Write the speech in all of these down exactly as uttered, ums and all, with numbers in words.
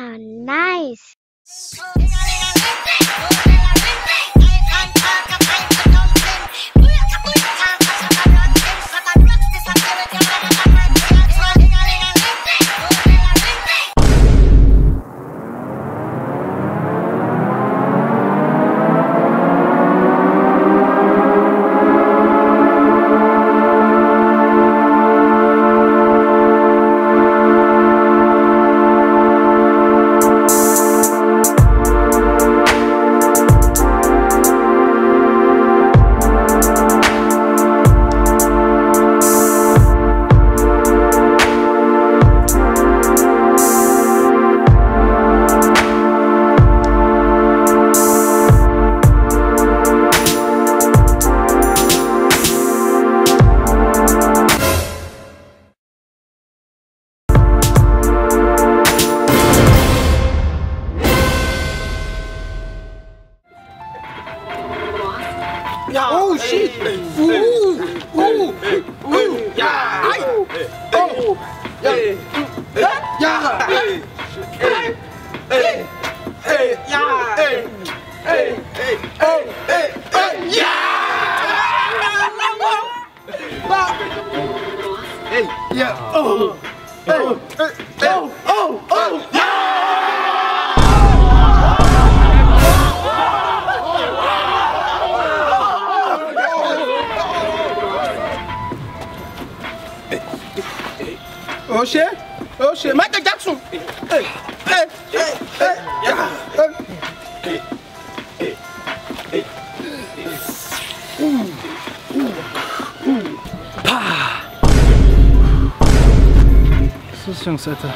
Wow, nice. Ja. Oh shit! Uh, uh, uh, ja! Oh! Ja! Ja! Hey! Hey! Hey! Hey! Ja! Hey! Hey! Hey! Oh! Hey! Hey! Ja! Hey! Ja! Oh! Hey! Oh! Oh! Oh! Ja! Oh shit! Oh shit! Michael Jackson! Hey! Hey! Hey! Hey! Ja! Hey! Hey! Hey! Uh! Uh! Pah! Was ist, Jungs, Alter?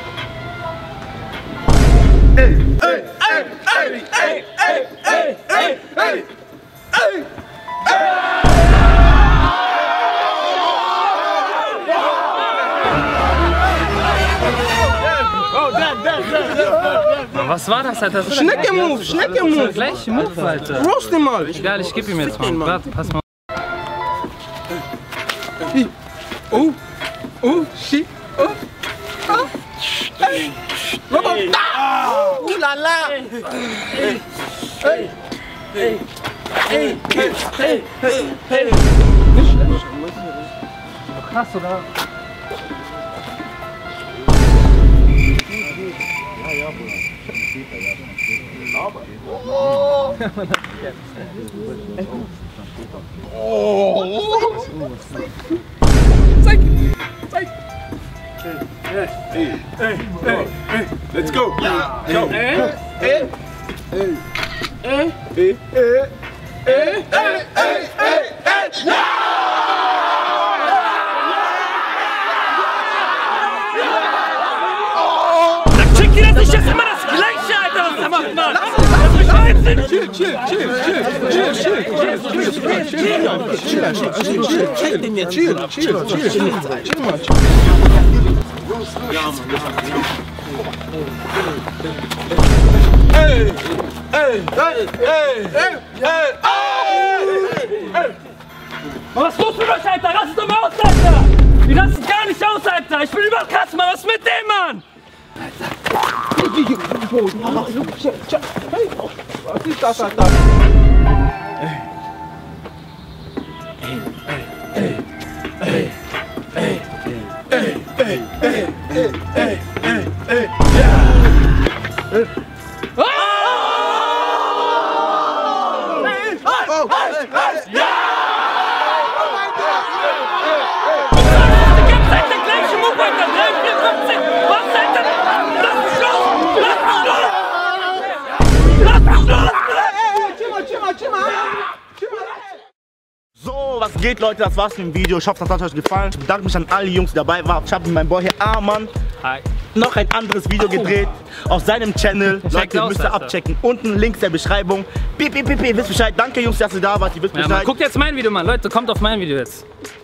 Ey! Ey! Ey! Ey! Ey! Ey! Ey! Ey! Ey! Ey! Was war das, Alter? Schnecke-Move, Schnecke-Move. Gleich Move, Alter. Roast ihn mal. Egal, ich geb ihm jetzt mal. Warte, pass mal. Oh, oh, shit. Oh, oh. Hey. Robert. Oh, la la. Hey. Hey. Hey. Hey. Hey. Hey. Hey. Nicht schlecht. Krass, oder? Ja, ja, Bruder. Oh! Oh! Zeig! Zeig! Hey, hey, hey, hey, let's go! Ja! Go! Hey! Hey! Hey! Hey! Hey! Hey! Hey! Hey! Hey! Hey! Ja! Schick dir das nicht, das ist immer das Gleiche, Alter, was er macht, Mann! Chill, chill, chill, chill, chill, chill, chill, chill, check den jetzt. Chill, chill, chill, chill, chill mal. Ja, Mann. Ey, ey, ey, ey, ey, ey. Was ist los mit euch, Alter? Rastet doch mal aus, Alter! Die rasten gar nicht aus, Alter! Ich bin überall krass, Mann! Was ist mit dem, Mann? Was ist das, Alter? Ey, ey, ey, ey, ey, ey, ey, ey, ey, ey, ey, ey, ja! Oh! Oh! Ja! Oh mein Gott! Die ganze Zeit der gleiche Move, Alter! drei, vier, fünfzehn! Was, Alter? Lass mich los! Lass mich los! Lass mich los! Chill mal, chill mal, chill mal! So, was geht, Leute? Das war's mit dem Video. Ich hoffe, das hat euch gefallen. Ich bedanke mich an alle Jungs, die dabei waren. Ich habe mit meinem Boy hier Arman noch ein anderes Video gedreht auf seinem Channel. Leute, müsst ihr abchecken. Unten Links der Beschreibung. Piep, piep, piep, wisst Bescheid. Danke, Jungs, dass ihr da wart. Ihr wisst Bescheid. Ja, Mann, guckt jetzt mein Video, Mann. Leute, kommt auf mein Video jetzt.